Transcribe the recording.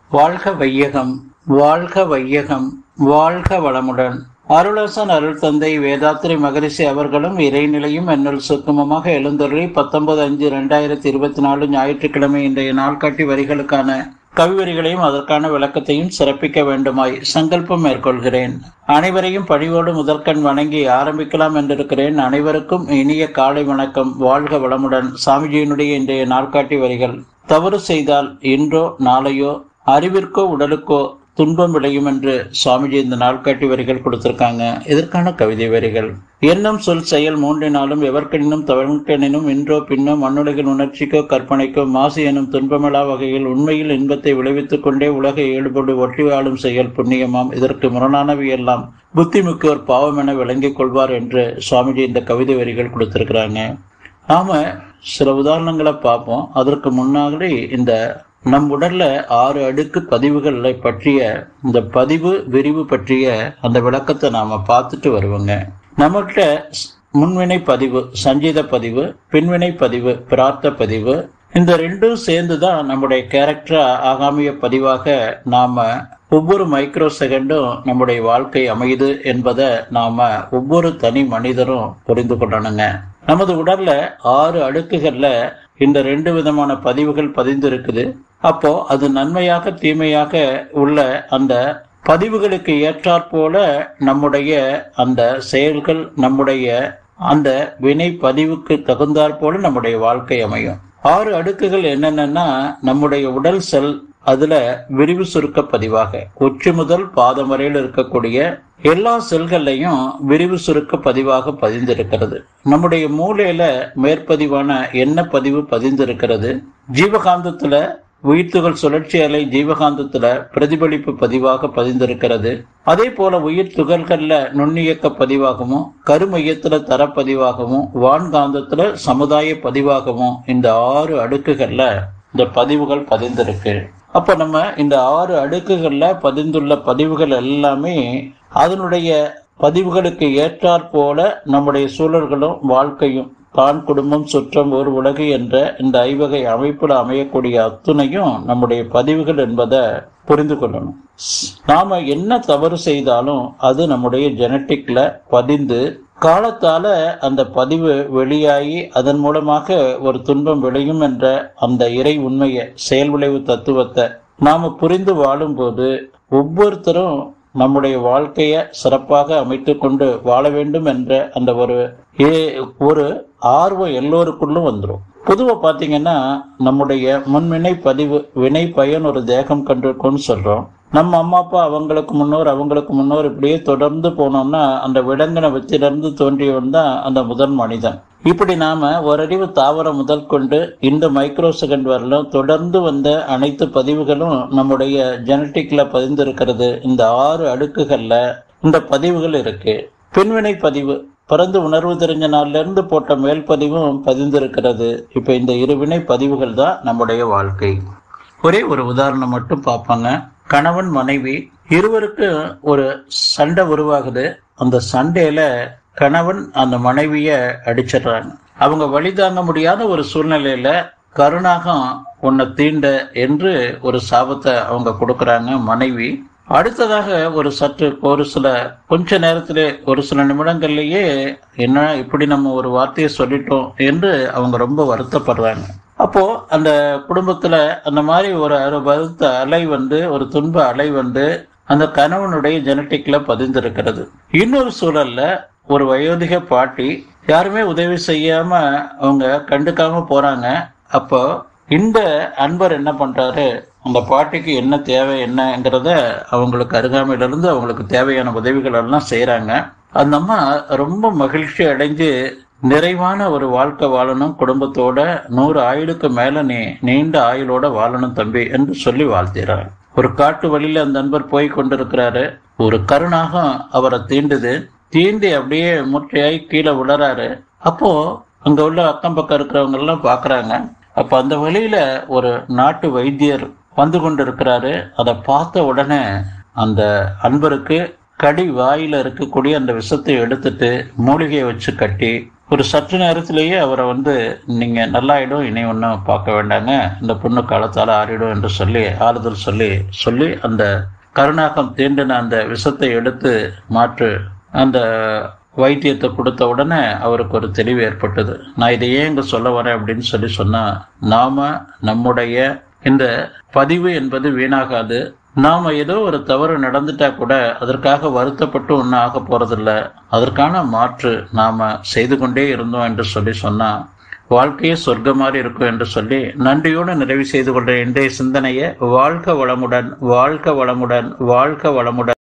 வாழ்க வையகம், வாழ்க வையகம், வாழ்க வளமுடன். அருளாசன் அருள் தந்தை வேதாத்திரி மகரிஷி அவர்களும் இறைநிலையும் என்னுள் சுக்குமமாக எழுந்தருளி 19/5/2024 ஞாயிற்றுக்கிழமை இன்றைய நாள்காட்டி வரிகளுக்கான கவிவரிகளையும் அதற்கான விளக்கத்தையும் சிறப்பிக்க வேண்டுமாய் சங்கல்பம் மேற்கொள்கிறேன். அனைவரையும் பணிவோடு முதற்கண் வணங்கி ஆரம்பிக்கலாம் என்றிருக்கிறேன். அனைவருக்கும் இனிய காலை வணக்கம். வாழ்க வளமுடன். சாமிஜியினுடைய இன்றைய நாள்காட்டி வரிகள்: தவறு செய்தால் இன்றோ நாளையோ அறிவிற்கோ உடலுக்கோ துன்பம் விளையும் என்று சுவாமிஜி இந்த நாள்காட்டி வரிகள் கொடுத்திருக்காங்க. இதற்கான கவிதை வரிகள்: எண்ணம் சொல் செயல் மூன்றினாலும் எவர்கெனினும் தவறுக்கெனினும் இன்றோ பின்னோ மண்ணுலகின் உணர்ச்சிக்கோ கற்பனைக்கோ மாசு எனும் துன்பமில்லா வகையில் உண்மையில் இன்பத்தை விளைவித்துக் கொண்டே உலகை ஈடுபடு ஒட்டி வாழும் செயல் புண்ணியமாம். இதற்கு முரணானவை எல்லாம் புத்திமிக்கோர் பாவம் என விளங்கிக் கொள்வார் என்று சுவாமிஜி இந்த கவிதை வரிகள் கொடுத்திருக்கிறாங்க. நாம சில உதாரணங்களை பார்ப்போம். அதற்கு முன்னாடி இந்த நம் உடல்ல 6 அடுக்கு பதிவுகளை பற்றிய இந்த பதிவு விரிவு பற்றிய அந்த விளக்கத்தை நாம பார்த்துட்டு வருவோங்க. நம்மகிட்ட முன்வினை பதிவு சஞ்சீத பதிவு, பின்வினை பதிவு பிரார்த்த பதிவு, இந்த ரெண்டும் சேர்ந்துதான் நம்முடைய கேரக்டர் ஆகாமிய பதிவாக நாம ஒவ்வொரு மைக்ரோ செகண்டும் நம்முடைய வாழ்க்கை அமையுது என்பதை நாம ஒவ்வொரு தனி மனிதரும் புரிந்து கொள்ளணுங்க. நமது உடல்ல 6 அடுக்குகள்ல இந்த 2 விதமான பதிவுகள் பதிந்து இருக்குது. அப்போ அது நன்மையாக தீமையாக உள்ள அந்த பதிவுகளுக்கு ஏற்றாற் போல நம்முடைய அந்த செயல்கள், நம்முடைய அந்த வினை பதிவுக்கு தகுந்தாற் போல நம்முடைய வாழ்க்கை அமையும். 6 அடுக்குகள் என்னென்னா, நம்முடைய உடல் செல் அதுல விரிவு சுருக்க பதிவாக உச்சி முதல் பாதம் வரையில் இருக்கக்கூடிய எல்லா செல்கள்லையும் விரிவு சுருக்க பதிவாக பதிந்திருக்கிறது. நம்முடைய மூளையில மேற்பதிவான எண்ண பதிவு பதிந்திருக்கிறது. ஜீவகாந்தத்துல உயிர்த்துகள் சுழற்சி அலை ஜீவகாந்தத்துல பிரதிபலிப்பு பதிவாக பதிந்திருக்கிறது. அதே போல உயிர் துகள்கள்ல நுண்ணியக்க பதிவாகவும், கருமையத்துல தரப்பதிவாகவும், வான்காந்தத்துல சமுதாய பதிவாகவும் இந்த 6 அடுக்குகள்ல இந்த பதிவுகள் பதிந்திருக்கு. அப்ப நம்ம இந்த 6 அடுக்குகள்ல பதிந்துள்ள பதிவுகள் எல்லாமே அதனுடைய பதிவுகளுக்கு ஏற்றாற் போல நம்முடைய சூழல்களும் வாழ்க்கையும், தான் குடும்பம் சுற்றம் ஒரு உலகு என்ற இந்த 5 வகை அமைப்புல அமையக்கூடிய அத்துணையும் நம்முடைய பதிவுகள் என்பதை புரிந்து கொள்ளணும். நாம என்ன தவறு செய்தாலும் அது நம்முடைய ஜெனட்டிக்ல பதிந்து காலத்தால அந்த பதிவு வெளியாகி அதன் மூலமாக ஒரு துன்பம் விளையும் என்ற அந்த இறை உண்மையை, செயல் விளைவு தத்துவத்தை நாம புரிந்து வாழும்போது ஒவ்வொருத்தரும் நம்முடைய வாழ்க்கைய சிறப்பாக அமைத்து கொண்டு வாழ வேண்டும் என்ற அந்த ஒரு ஆர்வம் எல்லோருக்குள்ளும் வந்துடும். பொதுவா பாத்தீங்கன்னா, நம்முடைய முன்வினை பதிவு வினை பயன் ஒரு தேகம் கண்டிருக்கும்னு சொல்றோம். நம்ம அம்மா அப்பா அவங்களுக்கு முன்னோர் இப்படியே தொடர்ந்து போனோம்னா அந்த விலங்கின வித்திலிருந்து தோன்றியவன் தான் அந்த முதல் மனிதன். இப்படி நாம ஓரறிவு தாவரம் முதல் கொண்டு இந்த மைக்ரோ செகண்ட் வரலும் தொடர்ந்து வந்த அனைத்து பதிவுகளும் நம்முடைய ஜெனட்டிக்ல பதிந்திருக்கிறது. இந்த 6 அடுக்குகள்ல இந்த பதிவுகள் இருக்கு. பின்வினை பதிவு பிறந்து உணர்வு தெரிஞ்ச நாள்ல இருந்து போட்ட மேல் பதிவும் பதிந்திருக்கிறது. இப்ப இந்த இருவினை பதிவுகள் தான் நம்முடைய வாழ்க்கை. ஒரே ஒரு உதாரணம் மட்டும் பார்ப்பாங்க. கணவன் மனைவி இருவருக்கு ஒரு சண்டை உருவாகுது. அந்த சண்டையில கணவன் அந்த மனைவிய அடிச்சிடறாங்க. அவங்க வழி தாங்க முடியாத ஒரு சூழ்நிலையில கருணாகம் உன்னை தீண்ட என்று ஒரு சாபத்தை அவங்க கொடுக்கறாங்க மனைவி. அடுத்ததாக கொஞ்ச நேரத்திலே ஒரு சில நிமிடங்கள்லயே என்ன இப்படி நம்ம ஒரு வார்த்தையை சொல்லிட்டோம் என்று அவங்க ரொம்ப வருத்தப்படுறாங்க. அப்போ அந்த குடும்பத்துல அந்த மாதிரி ஒரு வருத்த அலை ஒரு துன்ப அலை அந்த கணவனுடைய ஜெனட்டிக்ல பதிந்திருக்கிறது. இன்னொரு சூழல்ல ஒரு வயோதிக பாட்டி யாருமே உதவி செய்யாம அவங்க கண்டுக்காம போறாங்க. அப்போ இந்த அன்பர் என்ன பண்றாரு, அந்த பாட்டிக்கு என்ன தேவை என்னங்கிறத அவங்களுக்கு அருகாமையிலிருந்து அவங்களுக்கு தேவையான உதவிகள் எல்லாம் செய்யறாங்க. அந்த அம்மா ரொம்ப மகிழ்ச்சி அடைஞ்சு நிறைவான ஒரு வாழ்க்கை வாழணும், குடும்பத்தோட 100 ஆயுளுக்கு மேல நீண்ட ஆயுளோட வாழணும் தம்பி என்று சொல்லி வாழ்த்துறாரு. ஒரு காட்டு வழியில அந்த நண்பர் போய் கொண்டிருக்கிறாரு. ஒரு கருணாகம் அவரை தீண்டி அப்படியே முற்றையாய் கீழே விழறாரு. அப்போ அங்க உள்ள அக்கம் பக்கம் இருக்கிறவங்க எல்லாம் பாக்குறாங்க. அப்ப அந்த வழியில ஒரு நாட்டு வைத்தியர் வந்து கொண்டு இருக்கிறாரு. அதை பார்த்த உடனே அந்த அன்பருக்கு கடி வாயில இருக்கக்கூடிய அந்த விஷத்தை எடுத்துட்டு மூலிகையை வச்சு கட்டி ஒரு சற்று நேரத்திலேயே அவரை நீங்க நல்லாயிடும், இனி ஒன்றும் பார்க்க வேண்டாங்க, இந்த பொண்ணு காலத்தால் ஆறிடும் என்று சொல்லி ஆறுதல் சொல்லி சொல்லி அந்த கருணாகம் தீண்டின அந்த விஷத்தை எடுத்து மாற்று அந்த வைத்தியத்தை கொடுத்த உடனே அவருக்கு ஒரு தெளிவு ஏற்பட்டது. நான் இதை ஏன் இங்க சொல்ல வரேன் அப்படின்னு சொன்னா, நாம நம்முடைய இந்த பதிவு என்பது வீணாகாது. நாம ஏதோ ஒரு தவறு நடந்துட்டா கூட அதற்காக வருத்தப்பட்டு ஒன்றும் ஆக போறதில்ல. அதற்கான மாற்று நாம செய்து கொண்டே இருந்தோம் என்று சொன்னா வாழ்க்கையே சொர்க்கம் மாதிரி இருக்கும் என்று சொல்லி நன்றியோடு நிறைவு செய்து கொண்ட இன்றைய சிந்தனையை வாழ்க வளமுடன், வாழ்க வளமுடன், வாழ்க வளமுடன்.